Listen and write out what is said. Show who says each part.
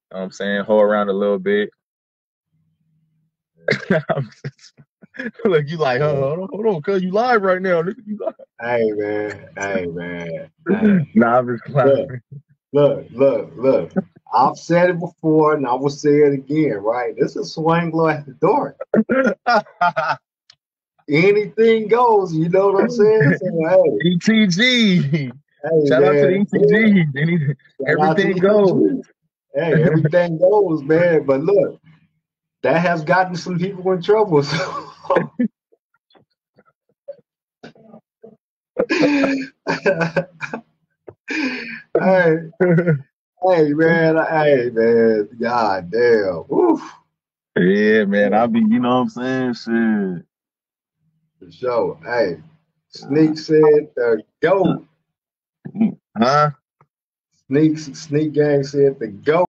Speaker 1: know what I'm saying? Hoe around a little bit. Look, you like,
Speaker 2: Yeah.
Speaker 1: hold on, cuz you live right now, nigga. You live.
Speaker 2: Hey man, hey man, hey.
Speaker 1: Nah, I'm just
Speaker 2: Look,
Speaker 1: clowning.
Speaker 2: look. I've said it before and I will say it again, right? This is Swangler at the door. Anything goes, you know what I'm saying? So
Speaker 1: ETG.
Speaker 2: hey
Speaker 1: Shout out to the
Speaker 2: man, yeah.
Speaker 1: ETG.
Speaker 2: Shout out to
Speaker 1: Everything
Speaker 2: the
Speaker 1: goes.
Speaker 2: EG. Hey, everything goes, man. But look, that has gotten some people in trouble. So. hey, hey man, god damn. Oof.
Speaker 1: Yeah, man.
Speaker 2: Yeah,
Speaker 1: I'll be, you know what I'm saying?
Speaker 2: for sure. Hey, Sneak said the GOAT.
Speaker 1: Shit. Huh?
Speaker 2: Sneak Gang said the GOAT.